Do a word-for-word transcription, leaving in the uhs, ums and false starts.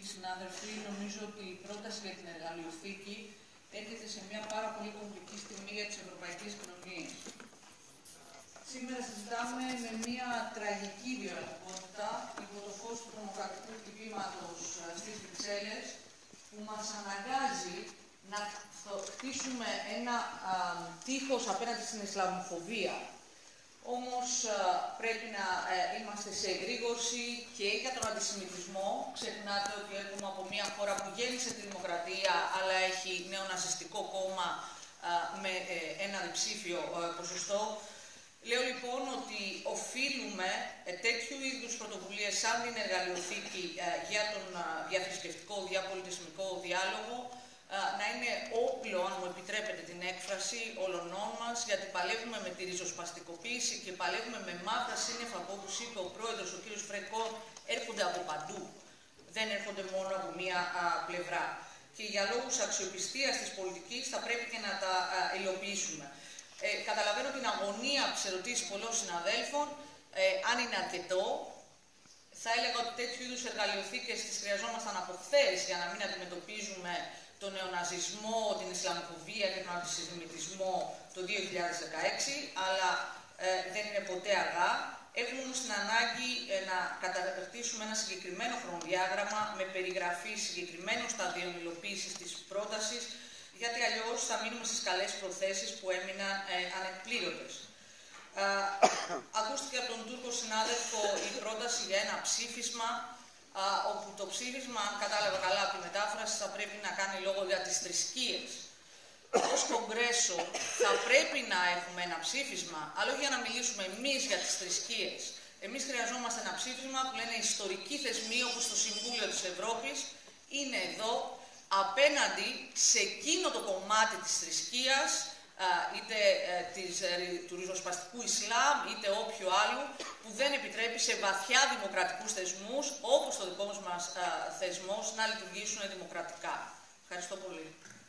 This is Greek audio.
συνάδελφοι, νομίζω ότι η πρόταση για την εργαλειοθήκη έρχεται σε μια πάρα πολύ κομβική στιγμή για τις ευρωπαϊκές κοινωνίες. Σήμερα συζητάμε με μια τραγική βιολογικότητα υπό το φως του τρομοκρατικού χτυπήματος στις Βρυξέλλες, που μας αναγκάζει να χτίσουμε ένα α, τείχος απέναντι στην Ισλαμοφοβία. Όμως πρέπει να ε, είμαστε σε εγρήγορση και για τον αντισημιτισμό. Ξεχνάτε ότι έρχομαι από μια χώρα που γέννησε τη δημοκρατία, αλλά έχει νεοναζιστικό κόμμα ε, με ε, ένα διψήφιο ε, ποσοστό. Λέω λοιπόν ότι οφείλουμε ε, τέτοιου είδους πρωτοβουλίες σαν την εργαλειοθήκη ε, για τον ε, διαθρησκευτικό, διαπολιτισμικό διάλογο να είναι όπλο, αν μου επιτρέπετε την έκφραση, όλων μας, γιατί παλεύουμε με τη ριζοσπαστικοποίηση και παλεύουμε με μαύρα σύννεφα που, όπως είπε ο πρόεδρος, ο κ. Φρενκό, έρχονται από παντού. Δεν έρχονται μόνο από μία α, πλευρά. Και για λόγους αξιοπιστίας της πολιτικής θα πρέπει και να τα α, υλοποιήσουμε. Ε, καταλαβαίνω την αγωνία από τις ερωτήσεις πολλών συναδέλφων, ε, αν είναι αρκετό. Θα έλεγα ότι τέτοιου είδους εργαλειοθήκες τις χρειαζόμασταν από χθες για να μην αντιμετωπίζουμε τον νεοναζισμό, την Ισλαμοφοβία και τον αντισημιτισμό το δύο χιλιάδες δεκαέξι, αλλά ε, δεν είναι ποτέ αργά. Έχουμε όμως την ανάγκη ε, να καταρτήσουμε ένα συγκεκριμένο χρονοδιάγραμμα με περιγραφή συγκεκριμένων σταδίων υλοποίησης της πρότασης, γιατί αλλιώς θα μείνουμε στις καλές προθέσεις που έμειναν ε, ανεκπλήρωτες. Ε, ακούστηκε από τον Τούρκο συνάδελφο η πρόταση για ένα ψήφισμα, Uh, όπου το ψήφισμα, αν κατάλαβα καλά από τη μετάφραση, θα πρέπει να κάνει λόγο για τις θρησκείες. Ως Κογκρέσο θα πρέπει να έχουμε ένα ψήφισμα, αλλά όχι για να μιλήσουμε εμείς για τις θρησκείες. Εμείς χρειαζόμαστε ένα ψήφισμα που λένε ιστορικοί θεσμοί, όπως το Συμβούλιο της Ευρώπης, είναι εδώ απέναντι σε εκείνο το κομμάτι της θρησκείας, είτε της, του ριζοσπαστικού Ισλάμ, είτε όποιου άλλου, που δεν επιτρέπει σε βαθιά δημοκρατικούς θεσμούς, όπως το δικό μας θεσμός, να λειτουργήσουν δημοκρατικά. Ευχαριστώ πολύ.